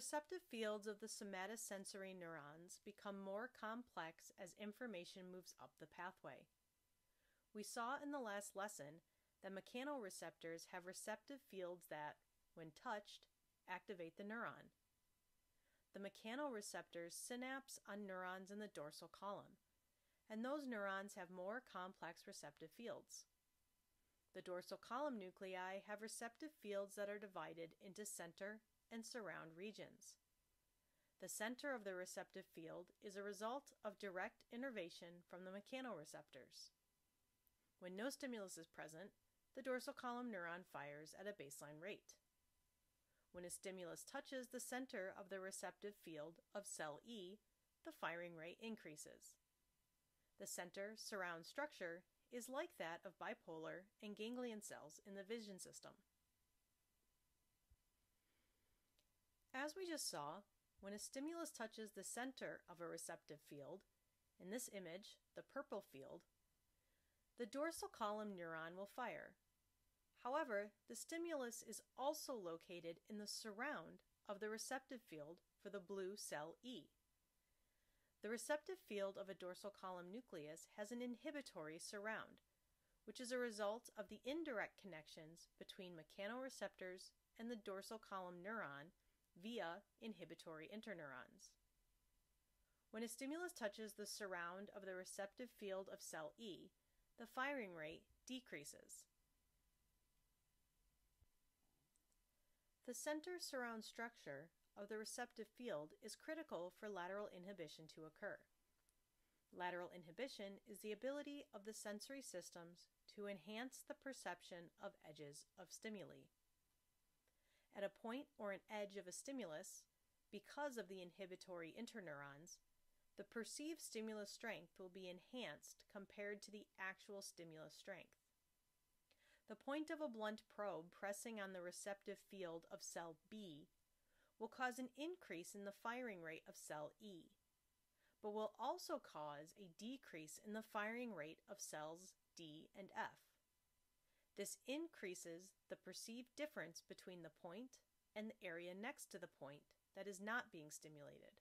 receptive fields of the somatosensory neurons become more complex as information moves up the pathway. We saw in the last lesson that mechanoreceptors have receptive fields that, when touched, activate the neuron. The mechanoreceptors synapse on neurons in the dorsal column, and those neurons have more complex receptive fields. The dorsal column nuclei have receptive fields that are divided into center and surround regions. The center of the receptive field is a result of direct innervation from the mechanoreceptors. When no stimulus is present, the dorsal column neuron fires at a baseline rate. When a stimulus touches the center of the receptive field of cell E, the firing rate increases. The center-surround structure is like that of bipolar and ganglion cells in the vision system. As we just saw, when a stimulus touches the center of a receptive field, in this image, the purple field, the dorsal column neuron will fire. However, the stimulus is also located in the surround of the receptive field for the blue cell E. The receptive field of a dorsal column nucleus has an inhibitory surround, which is a result of the indirect connections between mechanoreceptors and the dorsal column neuron via inhibitory interneurons. When a stimulus touches the surround of the receptive field of cell E, the firing rate decreases. The center-surround structure of the receptive field is critical for lateral inhibition to occur. Lateral inhibition is the ability of the sensory systems to enhance the perception of edges of stimuli. At a point or an edge of a stimulus, because of the inhibitory interneurons, the perceived stimulus strength will be enhanced compared to the actual stimulus strength. The point of a blunt probe pressing on the receptive field of cell B will cause an increase in the firing rate of cell E, but will also cause a decrease in the firing rate of cells D and F. This increases the perceived difference between the point and the area next to the point that is not being stimulated.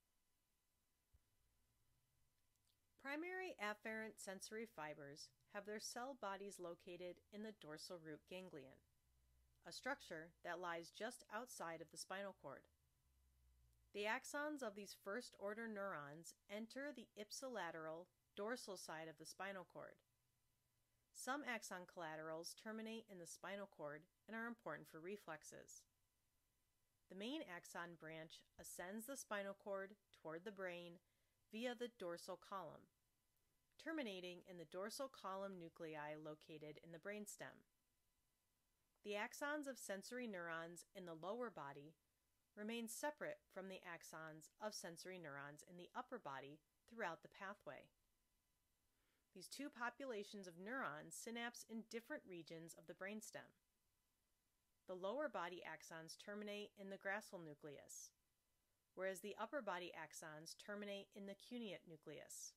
Primary afferent sensory fibers have their cell bodies located in the dorsal root ganglion, a structure that lies just outside of the spinal cord. The axons of these first-order neurons enter the ipsilateral dorsal side of the spinal cord. Some axon collaterals terminate in the spinal cord and are important for reflexes. The main axon branch ascends the spinal cord toward the brain via the dorsal column, terminating in the dorsal column nuclei located in the brainstem. The axons of sensory neurons in the lower body remain separate from the axons of sensory neurons in the upper body throughout the pathway. These two populations of neurons synapse in different regions of the brainstem. The lower body axons terminate in the gracile nucleus, whereas the upper body axons terminate in the cuneate nucleus.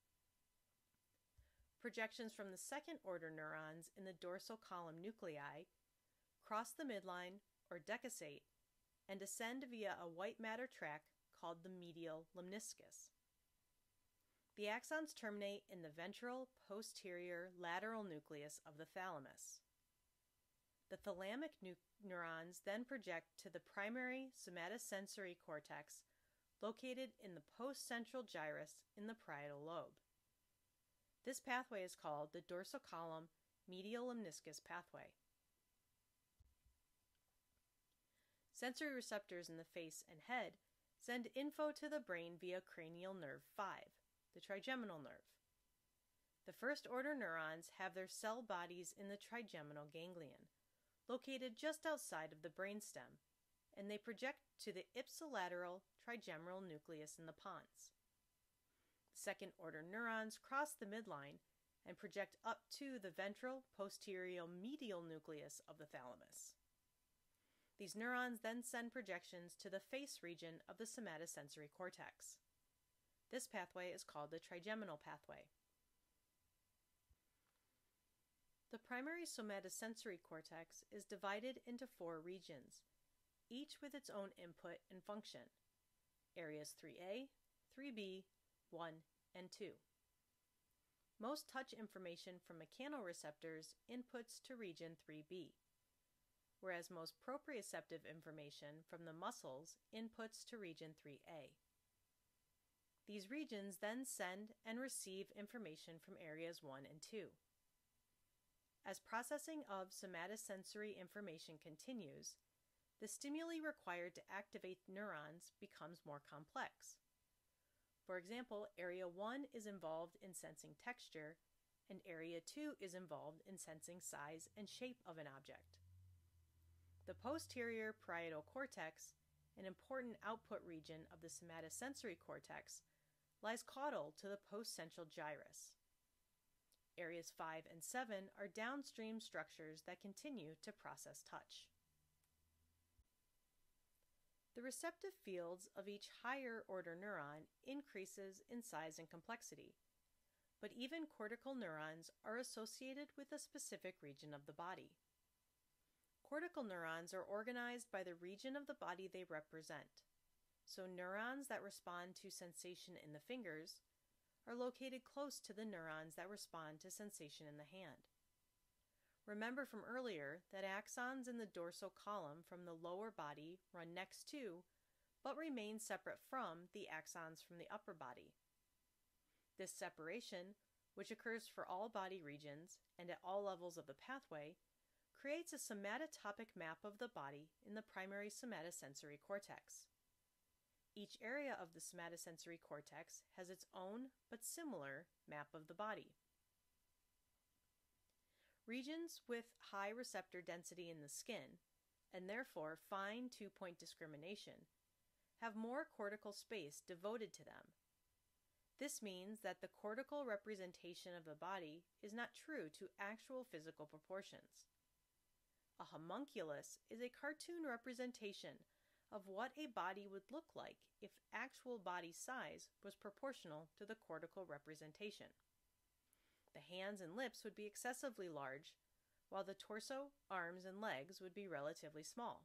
Projections from the second-order neurons in the dorsal column nuclei cross the midline or decussate and descend via a white matter track called the medial lemniscus. The axons terminate in the ventral posterior lateral nucleus of the thalamus. The thalamic neurons then project to the primary somatosensory cortex located in the postcentral gyrus in the parietal lobe. This pathway is called the dorsal column medial lemniscus pathway. Sensory receptors in the face and head send info to the brain via cranial nerve 5, the trigeminal nerve. The first-order neurons have their cell bodies in the trigeminal ganglion, located just outside of the brainstem, and they project to the ipsilateral trigeminal nucleus in the pons. Second-order neurons cross the midline and project up to the ventral posterior medial nucleus of the thalamus. These neurons then send projections to the face region of the somatosensory cortex. This pathway is called the Trigeminal Pathway. The primary somatosensory cortex is divided into 4 regions, each with its own input and function. Areas 3A, 3B, 1, and 2. Most touch information from mechanoreceptors inputs to region 3B, whereas most proprioceptive information from the muscles inputs to region 3A. These regions then send and receive information from areas 1 and 2. As processing of somatosensory information continues, the stimuli required to activate neurons becomes more complex. For example, Area 1 is involved in sensing texture, and Area 2 is involved in sensing size and shape of an object. The posterior parietal cortex, an important output region of the somatosensory cortex, lies caudal to the postcentral gyrus. Areas 5 and 7 are downstream structures that continue to process touch. The receptive fields of each higher-order neuron increases in size and complexity, but even cortical neurons are associated with a specific region of the body. Cortical neurons are organized by the region of the body they represent. So neurons that respond to sensation in the fingers are located close to the neurons that respond to sensation in the hand. Remember from earlier that axons in the dorsal column from the lower body run next to, but remain separate from, the axons from the upper body. This separation, which occurs for all body regions and at all levels of the pathway, creates a somatotopic map of the body in the primary somatosensory cortex. Each area of the somatosensory cortex has its own, but similar, map of the body. Regions with high receptor density in the skin, and therefore fine two-point discrimination, have more cortical space devoted to them. This means that the cortical representation of the body is not true to actual physical proportions. A homunculus is a cartoon representation of what a body would look like if actual body size was proportional to the cortical representation. The hands and lips would be excessively large, while the torso, arms, and legs would be relatively small.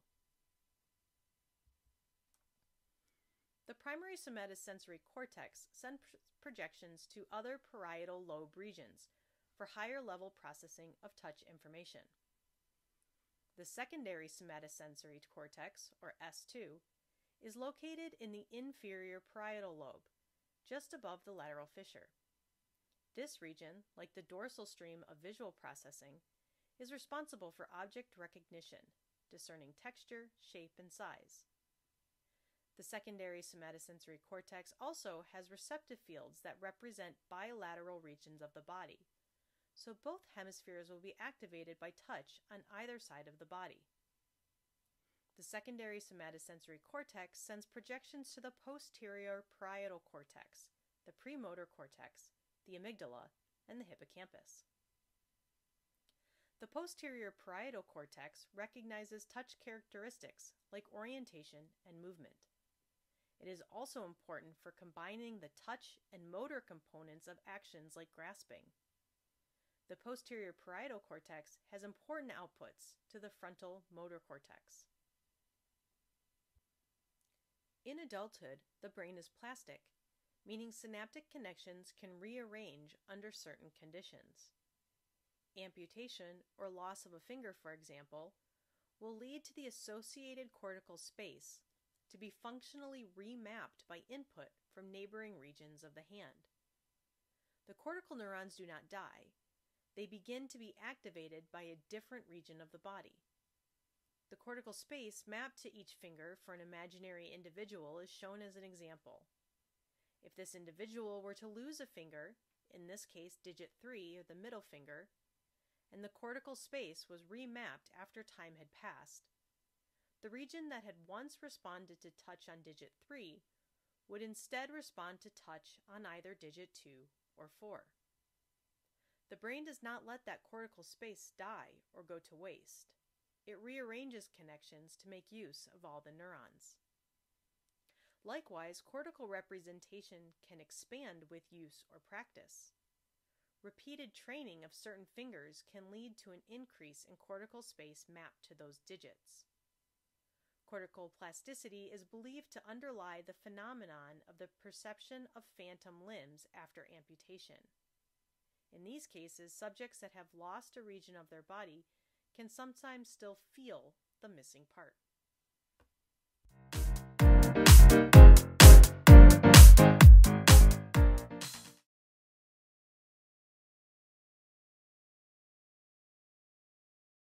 The primary somatosensory cortex sends projections to other parietal lobe regions for higher level processing of touch information. The secondary somatosensory cortex, or S2, is located in the inferior parietal lobe, just above the lateral fissure. This region, like the dorsal stream of visual processing, is responsible for object recognition, discerning texture, shape, and size. The secondary somatosensory cortex also has receptive fields that represent bilateral regions of the body, so both hemispheres will be activated by touch on either side of the body. The secondary somatosensory cortex sends projections to the posterior parietal cortex, the premotor cortex, the amygdala, and the hippocampus. The posterior parietal cortex recognizes touch characteristics like orientation and movement. It is also important for combining the touch and motor components of actions like grasping. The posterior parietal cortex has important outputs to the frontal motor cortex. In adulthood, the brain is plastic, meaning synaptic connections can rearrange under certain conditions. Amputation or loss of a finger, for example, will lead to the associated cortical space to be functionally remapped by input from neighboring regions of the hand. The cortical neurons do not die. They begin to be activated by a different region of the body. The cortical space mapped to each finger for an imaginary individual is shown as an example. If this individual were to lose a finger, in this case digit 3 or the middle finger, and the cortical space was remapped after time had passed, the region that had once responded to touch on digit 3 would instead respond to touch on either digit 2 or 4. The brain does not let that cortical space die or go to waste. It rearranges connections to make use of all the neurons. Likewise, cortical representation can expand with use or practice. Repeated training of certain fingers can lead to an increase in cortical space mapped to those digits. Cortical plasticity is believed to underlie the phenomenon of the perception of phantom limbs after amputation. In these cases, subjects that have lost a region of their body can sometimes still feel the missing part.